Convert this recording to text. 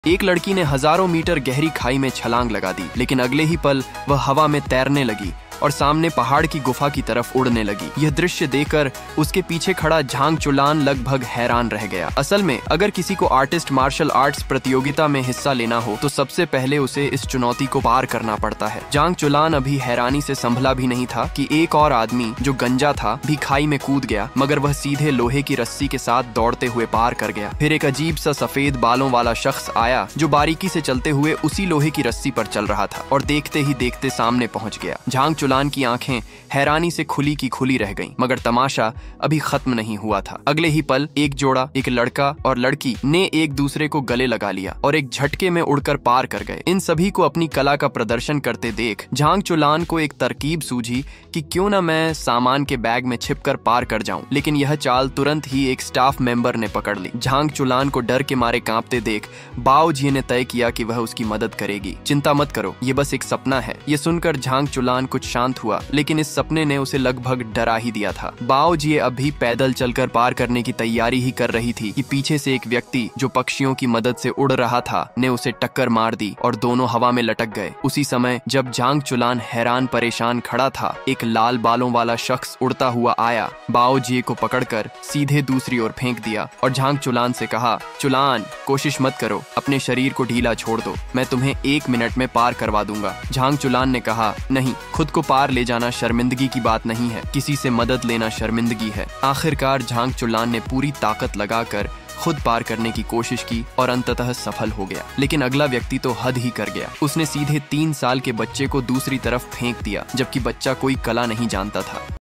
एक लड़की ने हजारों मीटर गहरी खाई में छलांग लगा दी, लेकिन अगले ही पल वह हवा में तैरने लगी और सामने पहाड़ की गुफा की तरफ उड़ने लगी। यह दृश्य देखकर उसके पीछे खड़ा झांग चुलान लगभग हैरान रह गया। असल में अगर किसी को आर्टिस्ट मार्शल आर्ट्स प्रतियोगिता में हिस्सा लेना हो तो सबसे पहले उसे इस चुनौती को पार करना पड़ता है। झांग चुलान अभी हैरानी से संभला भी नहीं था कि एक और आदमी जो गंजा था भी खाई में कूद गया, मगर वह सीधे लोहे की रस्सी के साथ दौड़ते हुए पार कर गया। फिर एक अजीब सा सफेद बालों वाला शख्स आया जो बारीकी से चलते हुए उसी लोहे की रस्सी पर चल रहा था और देखते ही देखते सामने पहुंच गया। झांग चुलान की आंखें हैरानी से खुली की खुली रह गईं, मगर तमाशा अभी खत्म नहीं हुआ था। अगले ही पल एक जोड़ा, एक लड़का और लड़की ने एक दूसरे को गले लगा लिया और एक झटके में उड़कर पार कर गए। इन सभी को अपनी कला का प्रदर्शन करते देख झांग चुलान को एक तरकीब सूझी कि क्यों न मैं सामान के बैग में छिपकर पार कर जाऊं, लेकिन यह चाल तुरंत ही एक स्टाफ मेंबर ने पकड़ ली। झांग चुलान को डर के मारे कांपते देख बाओ जी ने तय किया कि वह उसकी मदद करेगी। चिंता मत करो, ये बस एक सपना है। ये सुनकर झांग चुलान कुछ शांत हुआ, लेकिन इस सपने ने उसे लगभग डरा ही दिया था। बाओ जी अभी पैदल चलकर पार करने की तैयारी ही कर रही थी कि पीछे से एक व्यक्ति जो पक्षियों की मदद से उड़ रहा था ने उसे टक्कर मार दी और दोनों हवा में लटक गए। उसी समय जब झांग चुलान हैरान परेशान खड़ा था, एक लाल बालों वाला शख्स उड़ता हुआ आया, बाओ जी को पकड़कर सीधे दूसरी ओर फेंक दिया और झांग चुलान से कहा, चुलान कोशिश मत करो, अपने शरीर को ढीला छोड़ दो, मैं तुम्हें 1 मिनट में पार करवा दूंगा। झांग चुलान ने कहा, नहीं, खुद को पार ले जाना शर्मिंदगी की बात नहीं है, किसी से मदद लेना शर्मिंदगी है। आखिरकार झांग चुलान ने पूरी ताकत लगाकर खुद पार करने की कोशिश की और अंततः सफल हो गया। लेकिन अगला व्यक्ति तो हद ही कर गया। उसने सीधे 3 साल के बच्चे को दूसरी तरफ फेंक दिया, जबकि बच्चा कोई कला नहीं जानता था।